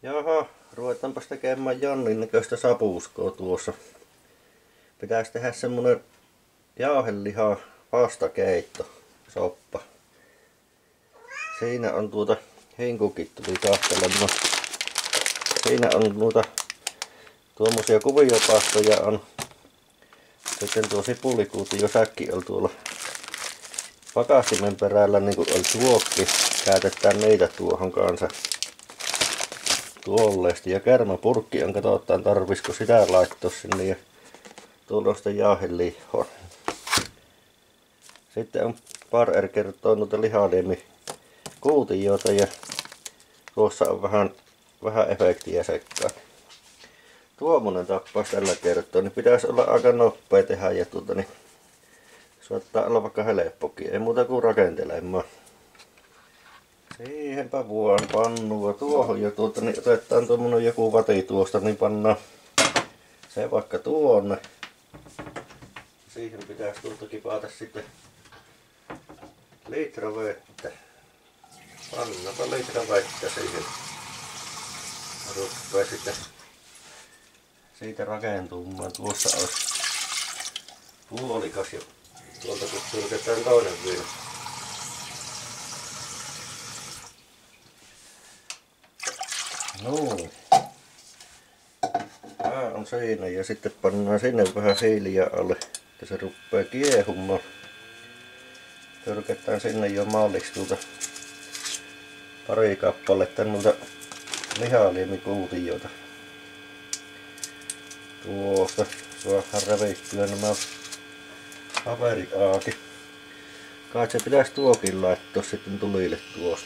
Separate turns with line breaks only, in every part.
Jaha, ruvetaanpas tekemään Jannin näköistä sapuuskoa tuossa. Pitäisi tehdä semmonen jauheliha pastakeitto, soppa. Siinä on hinkukin tuli kahtelemaan. Siinä on tuommoisia kuviopastoja on. Sitten tuo sipulikuutio säkki on tuolla pakastimen perällä, niin kuin oli tuokki. Käytetään niitä tuohon kanssa. Tuolleesti. Ja kärmäpurkki on, katsotaan tarvisiko sitä laittaa sinne. Ja tuolla on sitten jauhelihaa. Sitten on Par kertoo noita lihaliemi kuutioita ja tuossa on vähän efektiä sekkaan. Tuommoinen tappaus tällä kertoo, niin pitäisi olla aika nopea tehdä ja niin saattaa olla vaikka helppokin. Ei muuta kuin rakentelemaan. Siihenpä vuon pannua tuohon ja niin otetaan tuommoinen joku vati tuosta, niin pannaan se vaikka tuonne. Siihen pitäisi kipata sitten litra vettä. Pannapa litra vettä siihen. Ruppee sitten siitä rakentumaan. Tuossa olisi puolikas ja tuolta kun sulketaan toinen vielä. Noin. Tää on siinä ja sitten pannaan sinne vähän hiiliä alle, että se ruppee kiehumaan. Tyrkätään sinne jo malliksi pari kappaletta noita lihaliemikuutioita. Tuosta saadaan revittyä nämä paperit auki. Kai se pitäisi tuokin laittaa sitten tulille tuosta.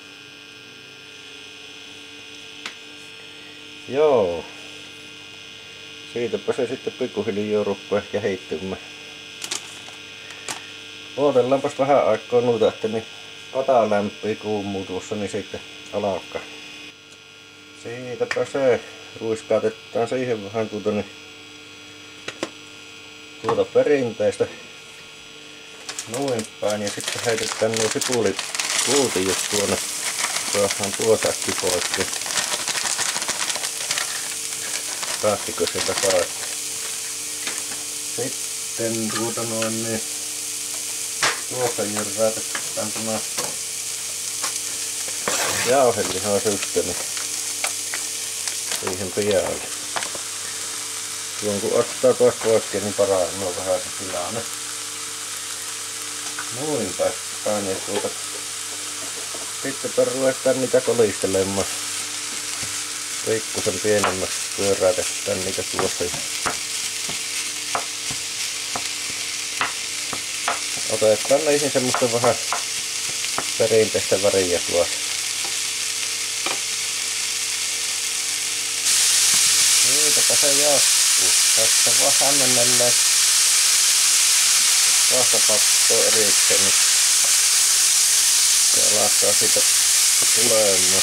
Joo. Siitäpä se sitten pikkuhiljaa ruppaa kehittymään. Odotellaanpas vähän aikaa noita, että niin pata lämpii kuumuu tuossa, niin sitten alkaa. Siitäpä se ruiskautetaan siihen vähän perinteistä noin päin ja sitten heitetään nuo sipulikuutiot tuonne. Saadaan tuotakin poikki. Päästikö sieltä kaikki? Sitten tuossa jyrrätetään tämä jauhelihasysteemi siihen pialle. Tuon kun ottaa taas poikki, niin paranee vähän se tilanne. Noin päin ja sitten ruvetaan niitä kolistelemaan. Pikkusen pienemmäksi pyöräytetään niitä tuossa. Otetaan niihin semmoista vähän perinteistä väriä tuossa. Niitäpä se jatkuu. Tässä vaan hämmennellään kahta pakkoa erikseen, niin se alkaa siitä tulemaan.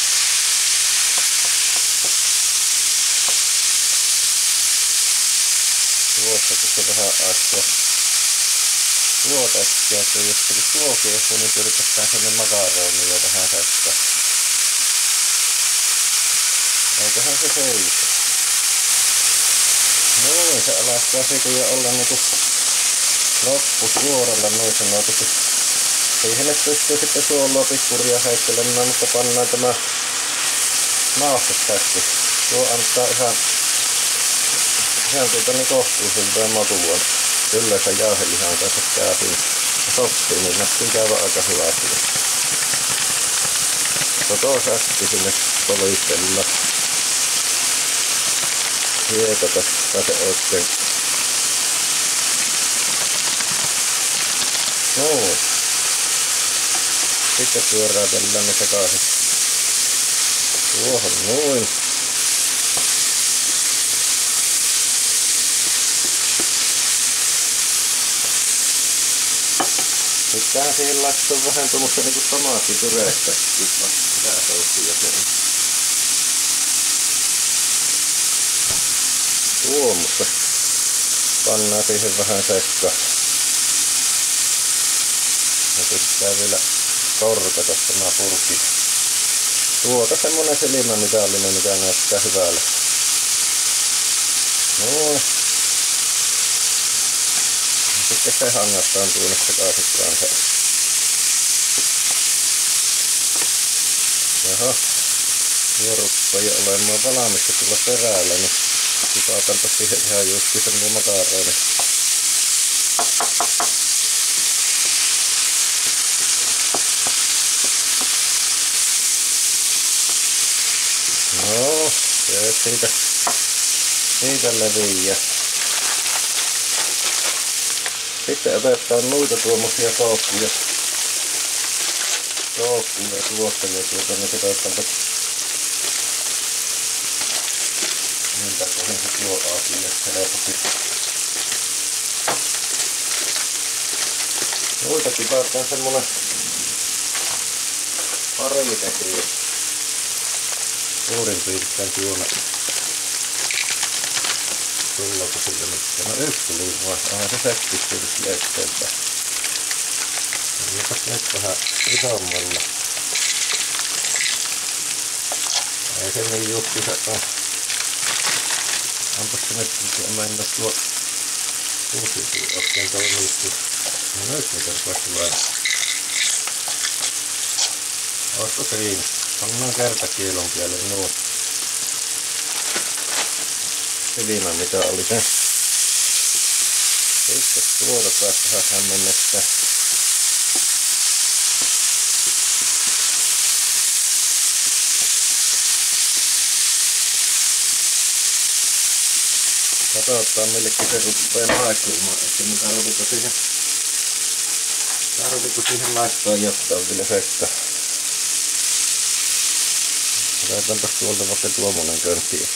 Tuossa kun se vähän aikaa tuotettiin, että jos tuli tuokiehu, niin pyritetään sinne makaronia vähän sekkaan. Eiköhän se seiso. Noin, se alkaa siitä jo olla niinku loppusuoralla noin sanotusti. Siihen nyt pystyy sitten suolaa pikkuria heittelemään, mutta pannaan tämä maustetsäkki. Tuo antaa ihan niin kohtuullisen makuun. Kyllä se jauhelihan kanssa käytiin ja sopii, niin näyttiin käydä aika hyvästi. Säkki sinne polistella. Hiekota se oikein. Noin. Sitten pyöräytellään ne sekaisin. Tuohon noin. Pitää siihen laittaa vähän tuommoista niinku tomaattipyreettä. Mitä soussia se on. Tuommoista. Pannaan siihen vähän sekkaan. Ja pitää vielä korkata tämä purkki semmonen silmämitallinen, mikä näyttää hyvälle. Noin. Sitten se hangataan tuonne takaisin kanssa. Jaha. Tuo ruppaa olemaan valmista tulla perällä, niin tipautanpa siihen ihan justi sen nuo makarooni. No, se siitä leviää. Sitten otetaan noita tuommoisia koukkuja tuosta ja niin otetaanpa miltä kohin se tuo asia helposti. Noita tipataan semmonen pari tekijä. Suurin piirtein tuona. Tullaanko sillä mitään? No yksi tuli vaan. Aha, se säkkis tietysti eteenpäin. Jopas nyt vähän isommalla. Ei se niin justiinsa oo. Onpas se nyt, kun mä en oo tuo uusiutuu oikein toimittu. No nyt niitä rupasi hyvää. Ootko siinä? Pannaan kertakielon kielelle nuo. Silmä mitä oli se. Sitten tuota taas vähän hämmennettä. Katsotaan millekin se ruppaa maistumaan, että me tarvitko siihen laittaa jotain vielä sekka. Laitaanpas tuolta vaikka tuommoinen köntti.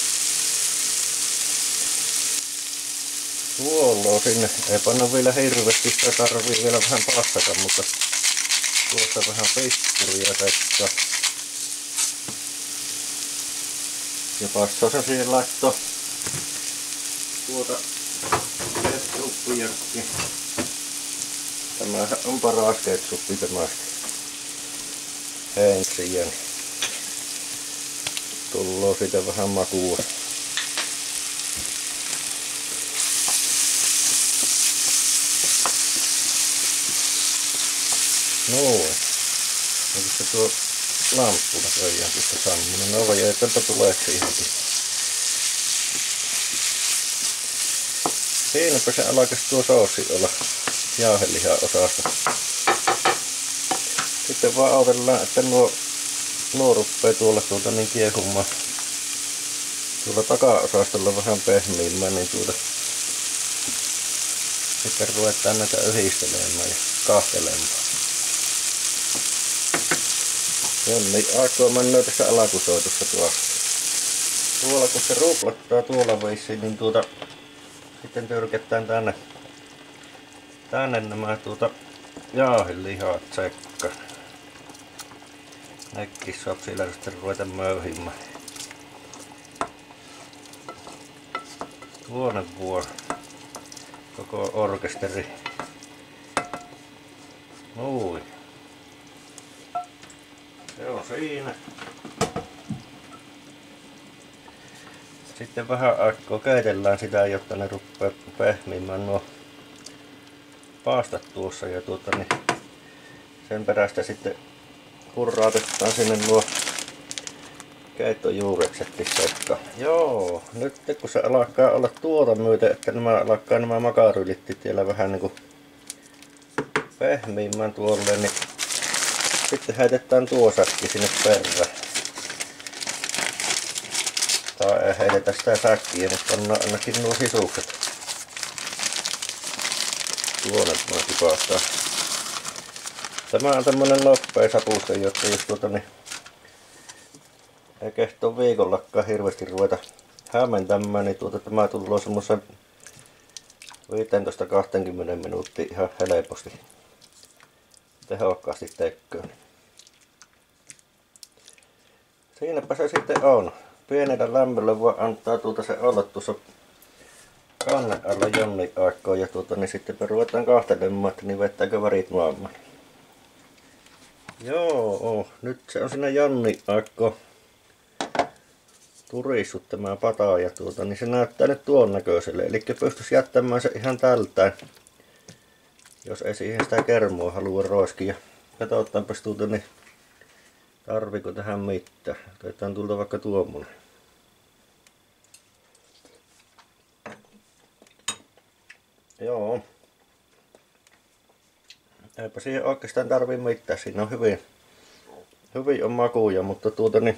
Tuolla sinne, ei panna vielä hirveästi, sitä tarvii vielä vähän pastata, mutta tuosta vähän pikkuria sekka. Ja passaa siihen laittoo tuota ketsuppiakin. Tämä on paras ketsuppi tämästä. Henksien. Tulloo siitä vähän makua. Noin. Onko se tuo lamppu näköjään sitten sammunut? No vai ei tältä tulee siihenkin. Siinäpä se alkaisi tuo soossi olla jauhelihan osasta. Sitten vaan autellaan, että nuo ruppee tuolla niin kiehumaan. Tuolla taka-osastolla vähän pehmiimmään, niin sitten ruvetaan näitä yhdistelemään ja kahtelemaan. Jonni aikoo mennä tässä alakusoitussa tuossa. Tuolla kun se ruplattaa tuolla vissiin, niin sitten tyrketään tänne nämä jauhelihat sekkaan. Nekin saa sillä sitten ruveta möyhimään. Tuonne vuoro. Koko orkesteri. Noin. Se on siinä. Sitten vähän aikaa keitellään sitä, jotta ne rupeaa pehmiämään nuo paastat tuossa ja niin sen perästä sitten hurrautetaan sinne nuo keittojuureksetkin sekkaan. Joo, nyt kun se alkaa olla tuota myöten, että nämä makaryylit vielä vähän niinku pehmiämään tuolle, niin sitten heitetään tuo säkki sinne perään. Tai ei heitetä sitä säkkiä, mutta pannaan ainakin nuo sisukset tuonne vaan tipahtaa. Tämä on tämmönen nopea sapuste, jotta jos niin ei kehtoo viikollakaan hirveästi ruveta hämmentämään, niin tämä tulee semmoisen 15-20 minuuttia ihan helposti tehokkaasti teköön. Siinäpä se sitten on. Pienellä lämmöllä voi antaa se olla tuossa kannen alla jonnin aikaa ja niin sitten me ruvetaan kahtelemaan, että niin vettääkö värit maailman. Joo, nyt se on sinne Janni aikko turissut tämä pata ja niin se näyttää nyt tuon näköiselle. Eli pystyisi jättämään se ihan tältään, jos ei siihen sitä kermoa halua roiskia. Katsotaanpas niin tarviko tähän mitään. Otetaan tuolta vaikka tuommoinen. Joo. Eipä siihen oikeastaan tarvii mitään. Siinä on hyvin on makuja, mutta niin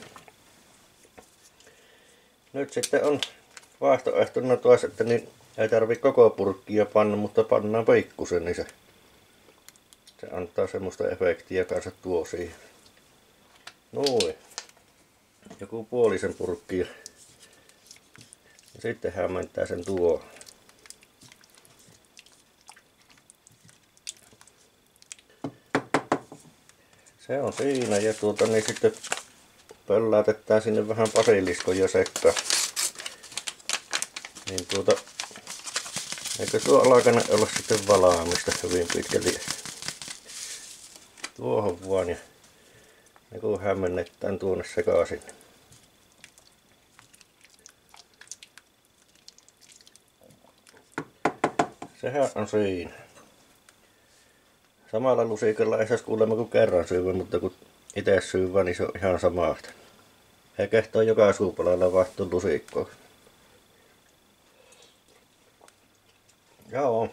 nyt sitten on vaihtoehtona taas, että niin ei tarvi koko purkkia panna, mutta pannaan pikkusen, niin se antaa semmoista efektiä kanssa tuo siihen. Noin. Joku puolisen purkkia. Ja sitten hämmentää sen tuo. Se on siinä ja niin sitten pöllätetään sinne vähän basiliskoja sekaan. Niin eikö tuo alkana olla sitten valaamista hyvin pitkälti. Tuohon vaan ja kun hämmennetään tuonne sekaisin. Sehän on siinä. Samalla lusikalla ei saisi kuulemma kuin kerran syyvä, mutta kun itse syyvä, niin se on ihan sama. He kehtoo joka suupalalla vaihtua lusikkoon. Joo.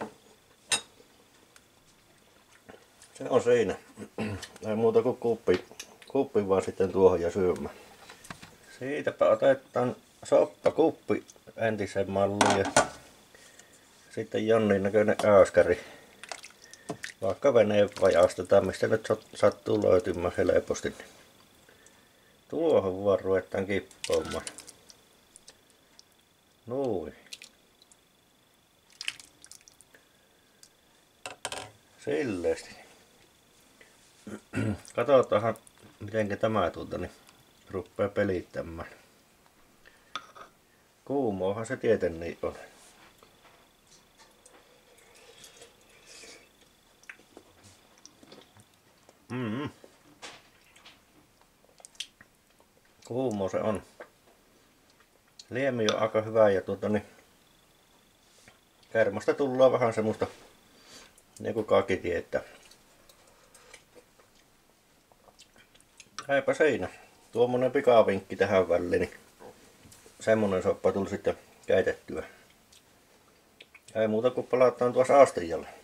Se on siinä. Ei muuta kuin kuppi vaan sitten tuohon ja syömään. Siitäpä otetaan soppakuppi entisen malliin ja sitten Jannin näköinen ääskäri. Vaikka veneen vajastetaan, mistä nyt sattuu löytymään helposti. Tuohon vaan ruvetaan kippoamaan. Noin. Silleesti. Katsotaanhan miten tämä niin rupeaa pelittämään. Kuumoohan se tietenkin on. Kuumo se on. Liemi on aika hyvä ja niin kermasta tullaan vähän semmoista niin kuin kaikki tietää. Eipä siinä. Tuommoinen pikavinkki tähän väliin, niin semmonen soppa tuli sitten keitettyä. Ei muuta kuin palataan tuossa astialle.